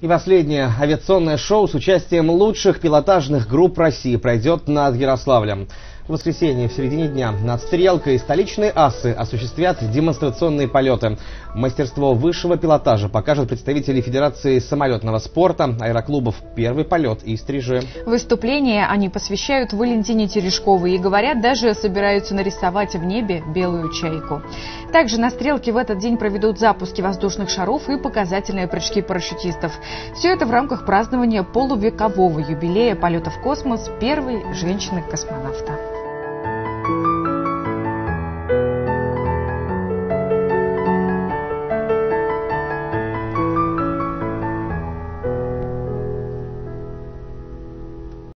И последнее авиационное шоу с участием лучших пилотажных групп России пройдет над Ярославлем. В воскресенье в середине дня над Стрелкой столичные асы осуществят демонстрационные полеты. Мастерство высшего пилотажа покажут представители Федерации самолетного спорта, аэроклубов «Первый полет» и «Стрижи». Выступление они посвящают Валентине Терешковой и, говорят, даже собираются нарисовать в небе белую чайку. Также на Стрелке в этот день проведут запуски воздушных шаров и показательные прыжки парашютистов. Все это в рамках празднования полувекового юбилея полета в космос первой женщины-космонавта.